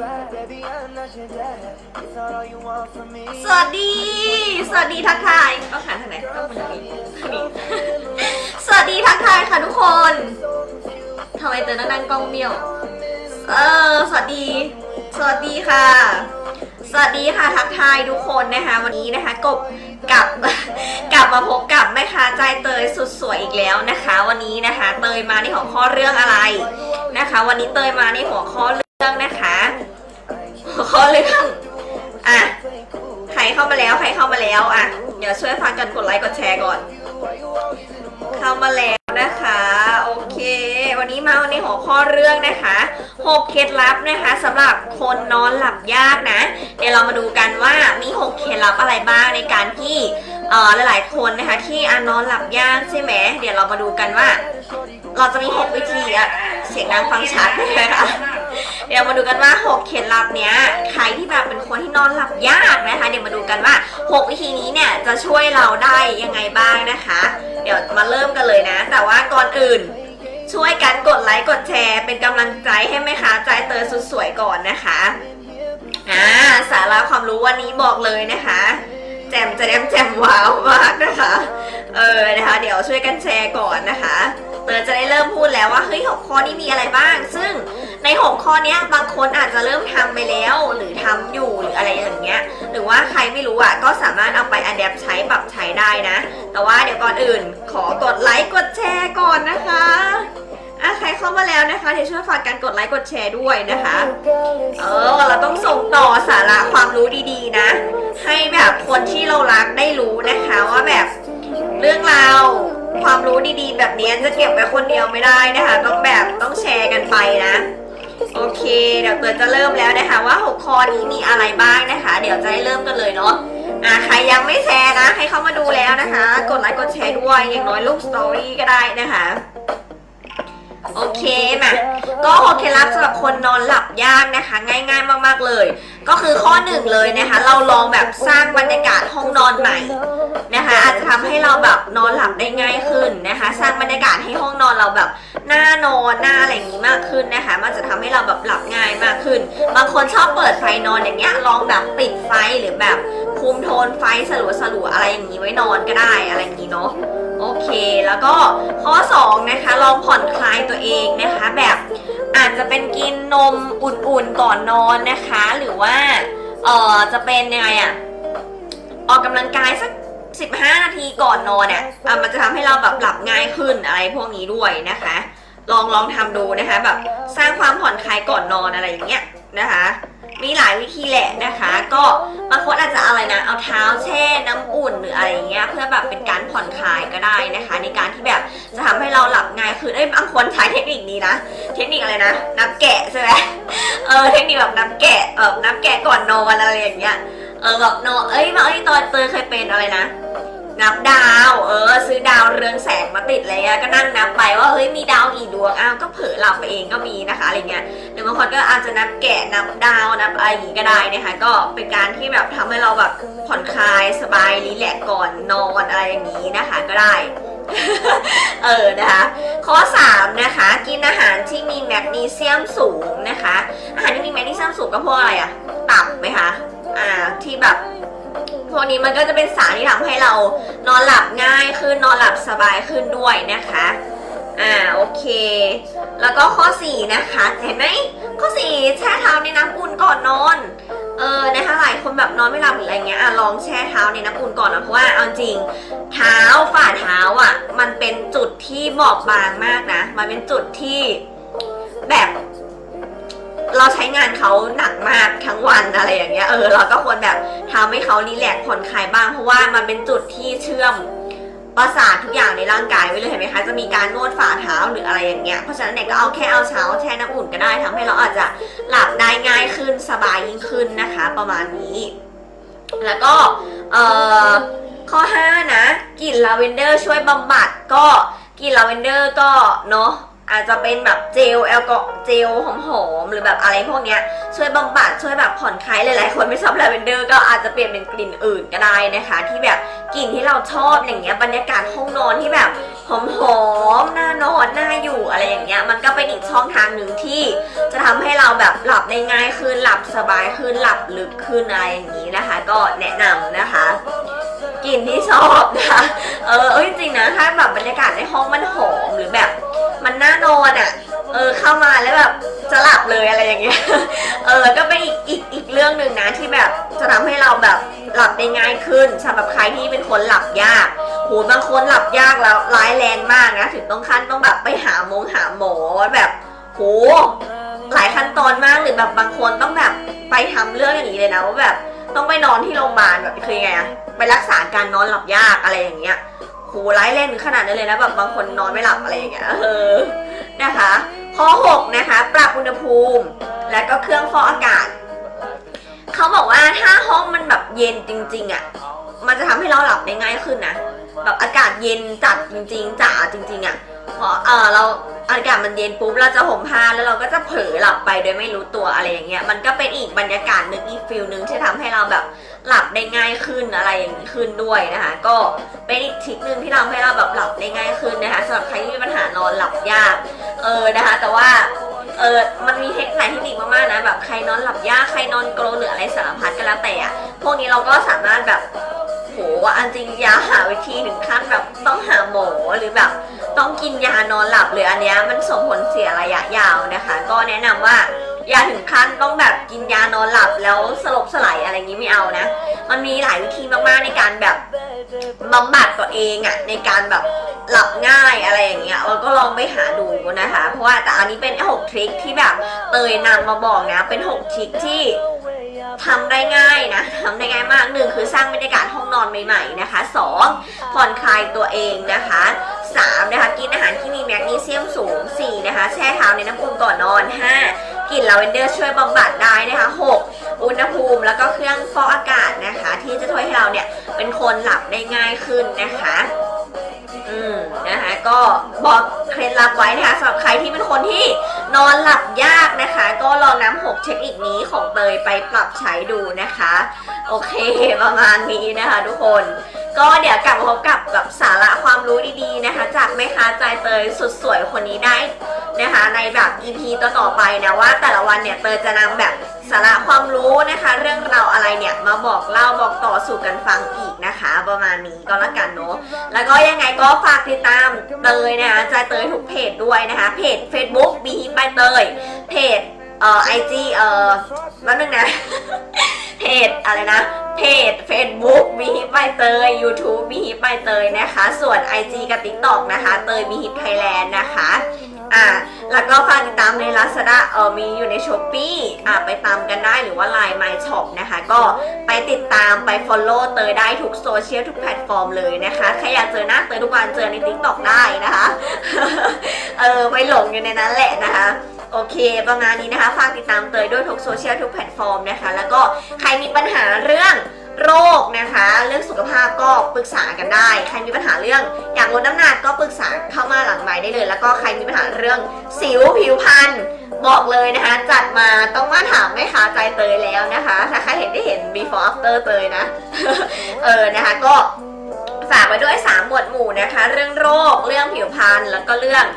สวัสดีทักทายต้องหันทางไหนต้องมันนี้สวัสดีทักทายค่ะทุกคนทำไมเตือนนั่งกล้องเบี้ยวสวัสดีค่ะสวัสดีค่ะทักทายทุกคนนะคะวันนี้นะคะกลับมาพบกับแม่ค้าใจเตยสุดสวยอีกแล้วนะคะวันนี้นะคะเตยมาในหัวข้อเรื่องอะไรนะคะวันนี้เตยมาในหัวข้อเรื่องนะคะหัวข้อเรื่องใครเข้ามาแล้วเดี๋ยวช่วยฟังกันกดไลค์กดแชร์ก่อนเข้ามาแล้วนะคะโอเควันนี้มาในหัวข้อเรื่องนะคะ6เคล็ดลับนะคะสำหรับคนนอนหลับยากนะเดี๋ยวเรามาดูกันว่ามี6เคล็ดลับอะไรบ้างในการที่หลายๆคนนะคะที่นอนหลับยากใช่ไหมเดี๋ยวเรามาดูกันว่าเราจะมี6วิธีเสียงดังฟังชัดเลยค่ะเดี๋ยวมาดูกันว่า6เคล็ดลับเนี้ยใครที่แบบเป็นคนที่นอนหลับยากนะคะเดี๋ยวมาดูกันว่า6วิธีนี้เนี่ยจะช่วยเราได้ยังไงบ้างนะคะเดี๋ยวมาเริ่มกันเลยนะแต่ว่าก่อนอื่นช่วยกันกดไลค์กดแชร์เป็นกำลังใจให้แม่ค้าใจเตยสุดสวยก่อนนะคะสาระความรู้วันนี้บอกเลยนะคะแจ่มว้าวมากนะคะนะคะเดี๋ยวช่วยกันแชร์ก่อนนะคะเตยจะได้เริ่มพูดแล้วว่าเฮ้ย6ข้อนี้มีอะไรบ้างซึ่งใน6ข้อนี้บางคนอาจจะเริ่มทำไปแล้วหรือทำอยู่หรืออะไรอย่างเงี้ยหรือว่าใครไม่รู้ก็สามารถเอาไปอะแดปใช้ปรับใช้ได้นะแต่ว่าเดี๋ยวก่อนอื่นขอกดไลค์กดแชร์ก่อนนะคะใครเข้ามาแล้วนะคะเดี๋ยวช่วยฝากกันกดไลค์กดแชร์ด้วยนะคะเราต้องส่งต่อสาระความรู้ดีๆนะให้แบบคนที่เรารักได้รู้นะคะว่าแบบเรื่องราวความรู้ดีๆแบบนี้จะเก็บไว้คนเดียวไม่ได้นะคะต้องแชร์กันไปนะโอเคเดี๋ยวเตยจะเริ่มแล้วนะคะว่า6ข้อนี้มีอะไรบ้างนะคะเดี๋ยวจะได้เริ่มกันเลยเนาะใครยังไม่แชร์นะให้เข้ามาดูแล้วนะคะกดไลค์กดแชร์ด้วยอย่างน้อยรูปสตอรี่ก็ได้นะคะโอเคมาก็6เคล็ดลับสำหรับคนนอนหลับยากนะคะง่ายๆมากๆเลยก็คือข้อ1เลยนะคะเราลองแบบสร้างบรรยากาศห้องนอนใหม่นะคะอาจจะทำให้เราแบบนอนหลับได้ง่ายขึ้นนะคะสร้างบรรยากาศให้ห้องนอนเราแบบน่านอนน่าอะไรอย่างนี้มากขึ้นนะคะมันจะทำให้เราแบบหลับง่ายมากขึ้นบางคนชอบเปิดไฟนอนอย่างเงี้ยลองแบบปิดไฟหรือแบบคุมโทนไฟสลัวๆอะไรอย่างนี้ไว้นอนก็ได้อะไรอย่างนี้เนาะโอเคแล้วก็ข้อ2นะคะลองผ่อนคลายตัวเองนะคะแบบอาจจะเป็นกินนมอุ่นๆก่อนนอนนะคะหรือว่าจะเป็นยังไงออกกำลังกายสัก15 นาทีก่อนนอนมันจะทำให้เราแบบหลับง่ายขึ้นอะไรพวกนี้ด้วยนะคะลองทำดูนะคะแบบสร้างความผ่อนคลายก่อนนอนอะไรอย่างเงี้ยนะคะมีหลายวิธีแหละนะคะก็บางคนอาจจะอะไรนะเอาเท้าแช่น้ำอุ่นหรืออะไรอย่างเงี้ยเพื่อแบบเป็นการผ่อนคลายก็ได้นะคะในการที่แบบจะทำให้เราหลับง่ายขึ้นบางคนใช้เทคนิคนี้นะเทคนิคอะไรนะนับแกะใช่ไหมเทคนิคแบบนับแกะก่อนนอนอะไรอย่างเงี้ยแบบนอนตอนเตยเคยเป็นอะไรนะนับดาวซื้อดาวเรืองแสงมาติดเลยก็นั่งนับไปว่ามีดาวกี่ดวงก็เผลอหลับไปเองก็มีนะคะอะไรเงี้ยหรือบางคนก็อาจจะนับแกะนับดาวนับอะไรอย่างงี้ก็ได้นะคะก็เป็นการที่แบบทำให้เราแบบผ่อนคลายสบายรีแลกซ์ก่อนนอนอะไรอย่างนี้นะคะก็ได้ นะคะข้อ3นะคะกินอาหารที่มีแมกนีเซียมสูงนะคะอาหารที่มีแมกนีเซียมสูงก็พวกอะไรตับไหมคะที่แบบพวกนี้มันก็จะเป็นสารที่ทำให้เรานอนหลับง่ายขึ้นนอนหลับสบายขึ้นด้วยนะคะโอเคแล้วก็ข้อ4นะคะเห็นไหมข้อ4แช่เท้าในน้ำอุ่นก่อนนอนนะคะหลายคนแบบนอนไม่หลับหรืออะไรเงี้ยลองแช่เท้าในน้ำอุ่นก่อนนะเพราะว่าเอาจริงฝ่าเท้ามันเป็นจุดที่บอบบางมากนะมันเป็นจุดที่แบบเราใช้งานเขาหนักมากทั้งวันอะไรอย่างเงี้ยเราก็ควรแบบทำให้เขารีแลกซ์ผ่อนคลายบ้างเพราะว่ามันเป็นจุดที่เชื่อมประสาททุกอย่างในร่างกายไว้เลยเห็นไหมคะจะมีการนวดฝ่าเท้าหรืออะไรอย่างเงี้ยเพราะฉะนั้นเนี่ยก็เอาเช้าแช่น้ำอุ่นก็ได้ทำให้เราอาจจะหลับได้ง่ายขึ้นสบายยิ่งขึ้นนะคะประมาณนี้แล้วก็ข้อ5นะกลิ่นลาเวนเดอร์ช่วยบำบัดก็กลิ่นลาเวนเดอร์ก็เนาะอาจจะเป็นแบบเจลหอมๆหรือแบบอะไรพวกเนี้ยช่วยบำบัดช่วยแบบผ่อนคลายหลายๆคนไม่ชอบลาเวนเดอร์ก็อาจจะเปลี่ยนเป็นกลิ่นอื่นก็ได้นะคะที่แบบกลิ่นที่เราชอบอย่างเงี้ยบรรยากาศห้องนอนที่แบบหอมๆน่านอนน่าอยู่อะไรอย่างเงี้ยมันก็เป็นอีกช่องทางหนึ่งที่จะทำให้เราแบบหลับได้ง่ายขึ้นหลับสบายขึ้นหลับลึกขึ้นอะไรอย่างนี้นะคะก็แนะนำนะคะกลิ่นที่ชอบนะคะจริงๆนะถ้าแบบบรรยากาศในห้องมันหอมหรือแบบมันน่านอนอ่ะเข้ามาแล้วแบบจะหลับเลยอะไรอย่างเงี้ยก็เป็นอีกเรื่องหนึ่งนะที่แบบจะทำให้เราแบบหลับได้ง่ายขึ้นสำหรับใครที่เป็นคนหลับยากโหบางคนหลับยากแล้วร้ายแรงมากนะถึงต้องขั้นต้องแบบไปหาหมอแบบโหหลายขั้นตอนมากหรือแบบบางคนต้องแบบไปทำเรื่องอย่างนี้เลยนะว่าแบบต้องไปนอนที่โรงพยาบาลแบบคือไงอะไปรักษาการนอนหลับยากอะไรอย่างเงี้ยโหร้ายแรงถึงขนาดนั้นเลยนะแบบบางคนนอนไม่หลับอะไรอย่างเงี้ยนะคะข้อ6นะคะปรับอุณหภูมิและก็เครื่องฟอกอากาศเขาบอกว่าถ้าห้องมันแบบเย็นจริงๆอ่ะมันจะทำให้เราหลับได้ง่ายขึ้นนะแบบอากาศเย็นจัดจริงๆจ๋าจริงๆอ่ะพอเราอากาศมันเย็นปุ๊บเราจะห่มผ้าแล้วเราก็จะเผลอหลับไปโดยไม่รู้ตัวอะไรอย่างเงี้ยมันก็เป็นอีกบรรยากาศนึงอีกฟิลนึงที่ทำให้เราแบบหลับได้ง่ายขึ้นอะไรอย่างนี้ขึ้นด้วยนะคะก็เป็นอีกทริคนึงที่ทำให้เราแบบหลับได้ง่ายขึ้นนะคะสำหรับใครที่มีปัญหานอนหลับยากนะคะแต่ว่ามันมีเทคนิคมากๆนะแบบใครนอนหลับยากใครนอนโกรธหรืออะไรสารพัดก็แล้วแต่อะพวกนี้เราก็สามารถแบบโหอันจริงยาหาวิธีถึงขั้นแบบต้องหาหมอหรือแบบต้องกินยานอนหลับหรืออันเนี้ยมันส่งผลเสียระยะยาวนะคะก็แนะนำว่าอย่าถึงขั้นต้องแบบกินยานอนหลับแล้วสลบสลายอะไรงี้ไม่เอานะมันมีหลายวิธีมากๆในการแบบบำบัดตัวเองอะในการแบบหลับง่ายอะไรอย่างเงี้ยเราก็ลองไปหาดูนะคะเพราะว่าแต่อันนี้เป็น6ทริคที่แบบเตยนำมาบอกนะเป็น6ทริคที่ทำได้ง่ายนะทำได้ง่ายมาก1คือสร้างบรรยากาศห้องนอนใหม่ๆนะคะ2ผ่อนคลายตัวเองนะคะ3นะคะกินอาหารที่มีแมกนีเซียมสูง4นะคะแช่เท้าในน้ำอุ่นก่อนนอน5กลิ่นลาเวนเดอร์ช่วยบำบัดได้นะคะ6อุณหภูมิแล้วก็เครื่องฟอกอากาศนะคะที่จะช่วยให้เราเนี่ยเป็นคนหลับได้ง่ายขึ้นนะคะนะคะก็บอกเคล็ดลับไว้นะคะสำหรับใครที่เป็นคนที่นอนหลับยากนะคะก็ลองนำ6เทคนิคนี้ของเตยไปปรับใช้ดูนะคะโอเคประมาณนี้นะคะทุกคนก็เดี๋ยวกลับมาพบกับแบบสาระความรู้ดีๆนะคะจากแม่ค้าใจเตยสุดสวยคนนี้ได้นะคะในแบบ EP ต่อไปนะว่าแต่ละวันเนี่ยเตยจะนำแบบสาระความรู้นะคะเรื่องราวอะไรเนี่ยมาบอกเล่าบอกต่อสู่กันฟังอีกนะคะประมาณนี้ก็แล้วกันเนาะแล้วก็ยังไงก็ฝากติดตามเตยนะคะใจเตยทุกเพจด้วยนะคะเพจ Facebook บีฮิปไปเตยเพจIG แล้วนึงนะเพจอะไรนะเพจ Facebook บีฮิปไปเตย YouTube บีฮิปไปเตยนะคะส่วน IG กับ TikTok นะคะเตยบีฮิปไทยแลนด์นะคะแล้วก็ฝากติดตามใน Lazada มีอยู่ใน Shopee ไปตามกันได้หรือว่า Line My Shop นะคะก็ไปติดตามไป follow เตยได้ทุกโซเชียลทุกแพลตฟอร์มเลยนะคะใครอยากเจอหน้าเตยทุกวันเจอใน TikTok ได้นะคะไม่หลงอยู่ในนั้นแหละนะคะโอเคประมาณนี้นะคะฝากติดตามเตยด้วยทุกโซเชียลทุกแพลตฟอร์มนะคะแล้วก็ใครมีปัญหาเรื่องโรคนะคะเรื่องสุขภาพก็ปรึกษากันได้ใครมีปัญหาเรื่องอยากลดน้ำหนักก็ปรึกษาเข้ามาหลังไมค์ได้เลยแล้วก็ใครมีปัญหาเรื่องสิวผิวพรรณบอกเลยนะคะจัดมาต้องมาถามแม่ค้าใจเตยแล้วนะคะถ้าใครเห็นได้เห็น before after เตยนะนะคะก็ฝากไว้ด้วย3หมวดหมู่นะคะเรื่องโรคเรื่องผิวพรรณแล้วก็เรื่อง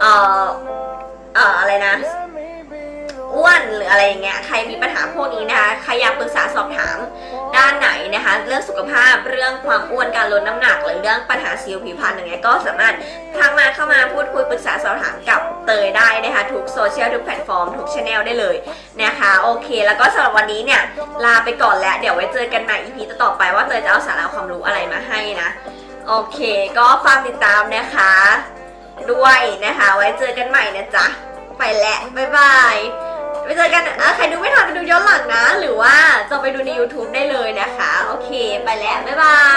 อะไรนะอ้วนหรืออะไรอย่างเงี้ยใครมีปัญหาพวกนี้นะคะใครอยากปรึกษาสอบถามด้านไหนนะคะเรื่องสุขภาพเรื่องความอ้วนการลดน้ำหนักหรือเรื่องปัญหาสิวผิวพรรณอย่างเงี้ยก็สามารถเข้ามาพูดคุยปรึกษาสอบถามกับเตยได้นะคะทุกโซเชียลทุกแพลตฟอร์มทุกช anel ได้เลยนะคะโอเคแล้วก็สำหรับวันนี้เนี่ยลาไปก่อนแล้วเดี๋ยวไว้เจอกันใหม่ EP ต่อไปว่าเตยจะเอาสาระความรู้อะไรมาให้นะโอเคก็ฝากติดตามนะคะด้วยนะคะไว้เจอกันใหม่นะจ๊ะไปแล้วบ๊ายบายไปเจอกันใครดูไม่ทันไปดูย้อนหลังนะหรือว่าจะไปดูใน YouTube ได้เลยนะคะโอเคไปแล้วบ๊ายบาย